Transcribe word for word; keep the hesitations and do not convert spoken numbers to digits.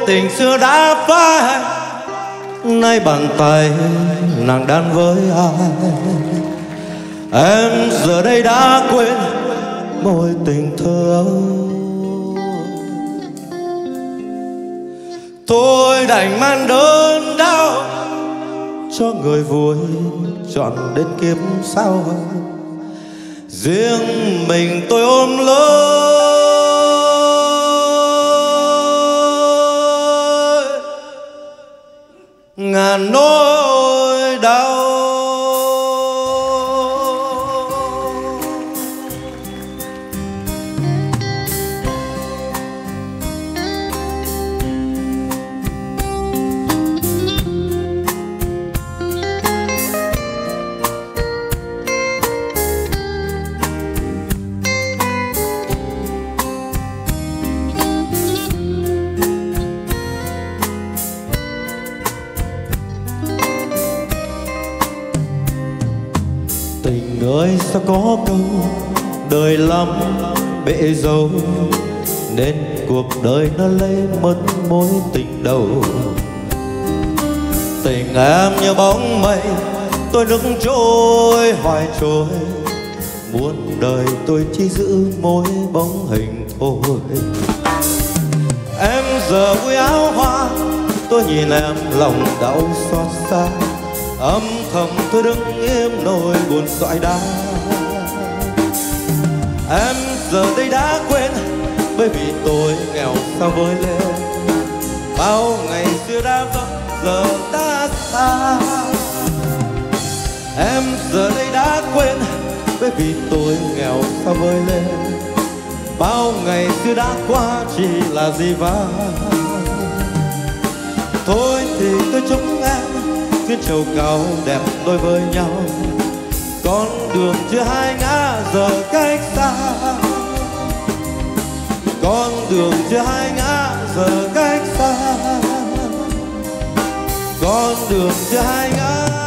tình xưa đã phai, nay bàn tay nàng đan với ai. Em giờ đây đã quên mối tình thơ, tôi đành mang đớn đau cho người vui chọn đến kiếp sau. Riêng mình tôi ôm lấy ngàn nỗi đau. Tình ơi sao có câu đời lắm bể dâu, nên cuộc đời nó lấy mất mối tình đầu. Tình em như bóng mây, tôi nước trôi hoài trôi, muôn đời tôi chỉ giữ mỗi bóng hình thôi. Em giờ vui áo hoa, tôi nhìn em lòng đau xót xa, âm thầm tôi đứng im nỗi buồn dõi đá. Em giờ đây đã quên, bởi vì tôi nghèo sao với lên. Bao ngày xưa đã vắng giờ đã xa. Em giờ đây đã quên, bởi vì tôi nghèo sao với lên. Bao ngày xưa đã qua chỉ là gì vã. Thôi thì tôi chúc em duyên trầu cao đẹp đôi với nhau, con đường chưa hai ngã giờ cách xa. Con đường chưa hai ngã giờ cách xa. Con đường chưa hai ngã